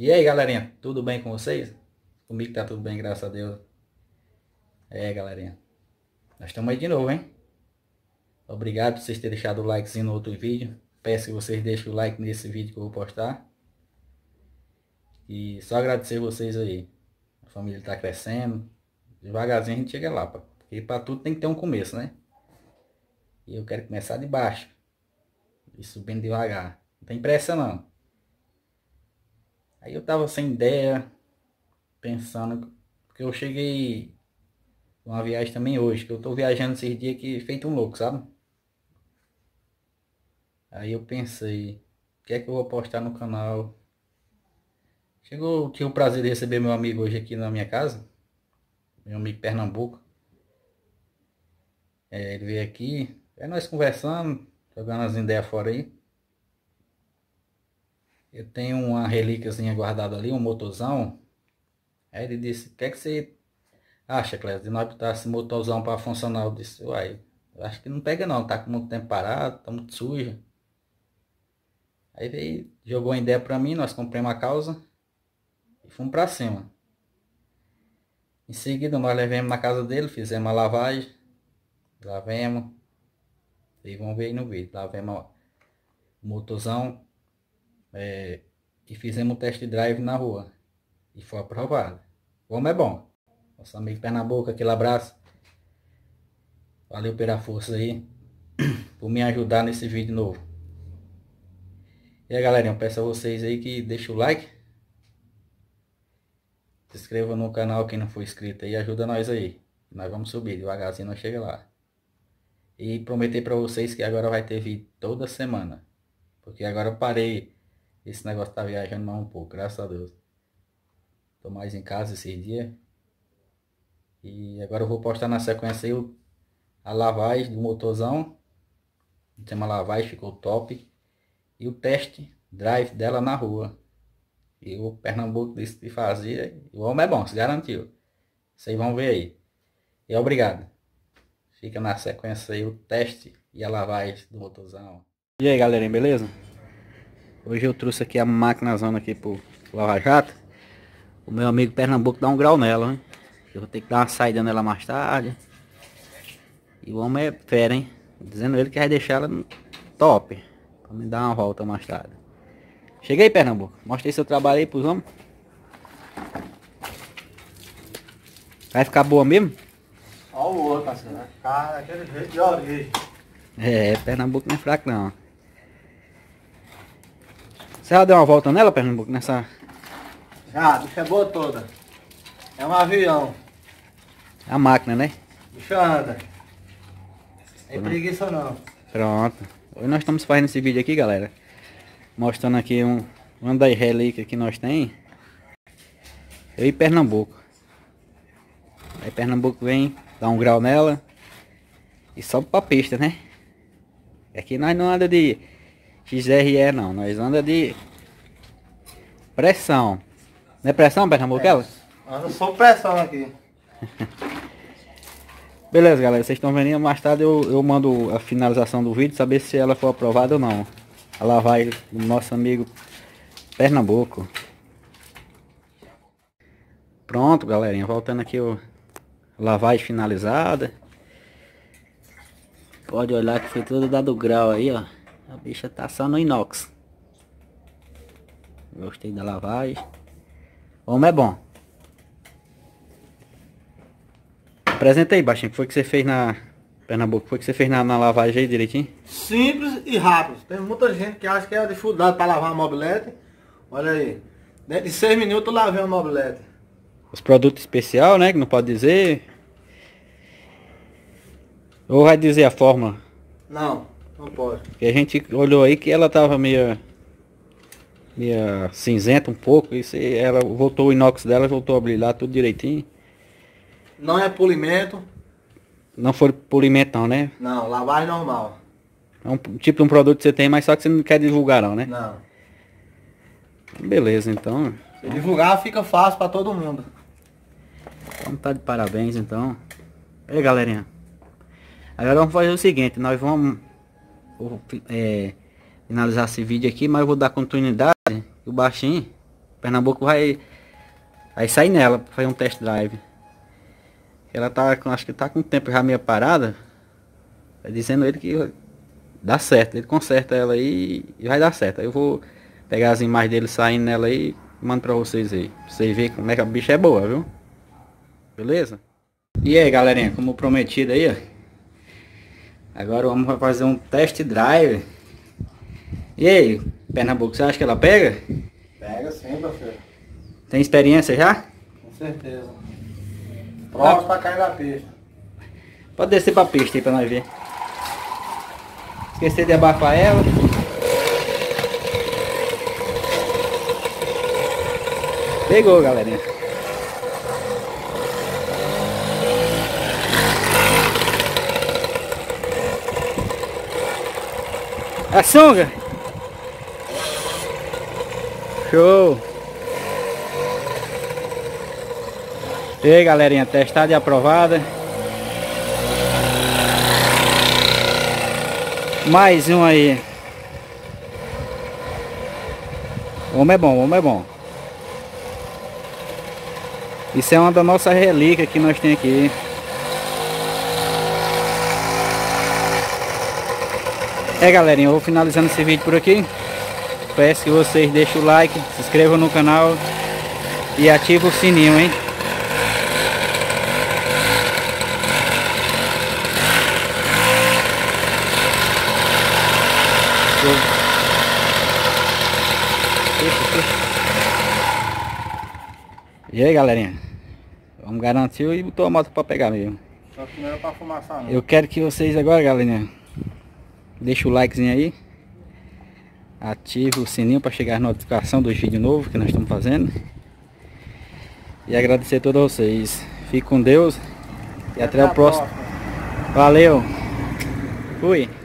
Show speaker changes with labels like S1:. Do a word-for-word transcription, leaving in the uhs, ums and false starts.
S1: E aí, galerinha, tudo bem com vocês? Comigo tá tudo bem, graças a Deus. É, galerinha, nós estamos aí de novo, hein? Obrigado por vocês terem deixado o likezinho no outro vídeo. Peço que vocês deixem o like nesse vídeo que eu vou postar. E só agradecer vocês aí. A família tá crescendo. Devagarzinho a gente chega lá, pá. Porque para tudo tem que ter um começo, né? E eu quero começar de baixo. E subindo devagar. Não tem pressa não. Aí eu tava sem ideia, pensando, porque eu cheguei uma viagem também hoje, que eu tô viajando esses dias aqui feito um louco, sabe? Aí eu pensei, o que é que eu vou postar no canal? Chegou, tive o prazer de receber meu amigo hoje aqui na minha casa, meu amigo Pernambuco. É, ele veio aqui, é nós conversando, jogando as ideias fora aí. Eu tenho uma relíquiazinha guardada ali, um motorzão. Aí ele disse, o que é que você acha, Cléber, de nós botar esse motorzão para funcionar? Eu disse, uai, eu acho que não pega não, tá com muito tempo parado, tá muito sujo. Aí veio, jogou uma ideia pra mim, nós compramos uma causa e fomos pra cima. Em seguida nós levamos na casa dele, fizemos a lavagem, lavemos, e vamos ver aí no vídeo, lavemos o motorzão é, e fizemos o test drive na rua e foi aprovado. O homem é bom. Nosso amigo Pernambuco, aquele abraço. Valeu pela força aí, por me ajudar nesse vídeo novo. E aí, galerinha, eu peço a vocês aí que deixem o like. Se inscreva no canal quem não for inscrito aí, ajuda nós aí. Nós vamos subir, devagarzinho nós chega lá. E prometer para vocês que agora vai ter vídeo toda semana. Porque agora eu parei esse negócio de tá viajando mais um pouco, graças a Deus. Tô mais em casa esses dias. E agora eu vou postar na sequência aí o, a lavagem do motorzão. Tem uma lavagem, ficou top. E o teste drive dela na rua. E o Pernambuco disse que fazia. E o homem é bom, se garantiu. Vocês vão ver aí. E obrigado. Fica na sequência aí o teste e a lavagem do motorzão. E aí, galerinha, beleza? Hoje eu trouxe aqui a máquina zona aqui pro Lava Jato. O meu amigo Pernambuco dá um grau nela, hein? Eu vou ter que dar uma saída nela mais tarde. E o homem é fera, hein? Dizendo ele que vai deixar ela top. Pra me dar uma volta mais tarde. Cheguei, Pernambuco. Mostrei seu trabalho aí pros homens. Vai ficar boa mesmo?
S2: Olha o outro, parceiro. Vai ficar daquele jeito de origem.
S1: É, Pernambuco não é fraco não. Você já deu uma volta nela, Pernambuco? Nessa...
S2: Já, a bicha é boa toda. É um avião.
S1: A máquina, né?
S2: Bicho anda. Tem preguiça não.
S1: Pronto. Hoje nós estamos fazendo esse vídeo aqui, galera. Mostrando aqui um, uma das relíquias que nós tem. Eu e Pernambuco. Aí Pernambuco vem, dá um grau nela. E sobe pra pista, né? Aqui nós não anda de X R E não. Nós anda de pressão. Não é pressão, Pernambuco?
S2: É, anda sob pressão aqui.
S1: Beleza, galera, vocês estão vendo, mais tarde eu, eu mando a finalização do vídeo, saber se ela for aprovada ou não. A lavagem do nosso amigo Pernambuco. Pronto, galerinha, voltando aqui o a lavagem finalizada. Pode olhar que foi tudo dado grau aí, ó. A bicha tá só no inox. Gostei da lavagem. O homem é bom. Apresenta aí, baixinho, o que foi que você fez na Pernambuco? O que foi que você fez na, na lavagem aí direitinho?
S2: Simples e rápido. Tem muita gente que acha que é dificuldade para lavar uma mobilete. Olha aí. Dentro de seis minutos eu lavei uma mobilete.
S1: Os produtos especial, né? Que não pode dizer. Ou vai dizer a fórmula?
S2: Não, não pode.
S1: Porque a gente olhou aí que ela tava meio meio cinzenta um pouco. E se ela voltou o inox dela, voltou a brilhar tudo direitinho.
S2: Não é polimento.
S1: Não foi polimento não, né?
S2: Não, lavagem normal.
S1: É um tipo de um produto que você tem, mas só que você não quer divulgar não, né?
S2: Não.
S1: Beleza, então.
S2: Se divulgar fica fácil para todo mundo.
S1: Então tá de parabéns, então. E aí, galerinha. Agora vamos fazer o seguinte, nós vamos é, finalizar esse vídeo aqui, mas eu vou dar continuidade. O baixinho Pernambuco vai, vai sair nela pra fazer um test drive. Ela tá, acho que tá com o tempo já meio parada. Tá dizendo ele que dá certo, ele conserta ela aí e vai dar certo. Aí eu vou pegar as imagens dele saindo nela aí e mando pra vocês aí. Pra vocês verem como é que a bicha é boa, viu? Beleza? E aí, galerinha, como prometido aí, ó. Agora vamos fazer um test drive. E aí, Pernambuco, você acha que ela pega?
S2: Pega sim, parceiro.
S1: Tem experiência já?
S2: Com certeza. Pronto ah. pra cair na pista.
S1: Pode descer pra pista aí pra nós ver. Esquecer de abafar ela. Pegou, galerinha. A sunga. Show. E aí, galerinha, testada e aprovada. Mais um aí. O homem é bom, o homem é bom. Isso é uma da nossa relíquia que nós temos aqui. É, galerinha, eu vou finalizando esse vídeo por aqui. Peço que vocês deixem o like, se inscrevam no canal e ativem o sininho, hein? E aí, galerinha, vamos garantir e botou a moto para pegar mesmo.
S2: Só que não era pra fumaçar, não.
S1: Eu quero que vocês agora, galerinha, deixem o likezinho aí, ative o sininho para chegar a notificação dos vídeos novos que nós estamos fazendo. E agradecer a todos vocês. Fique com Deus e até, até o próximo. Próxima. Valeu. Fui.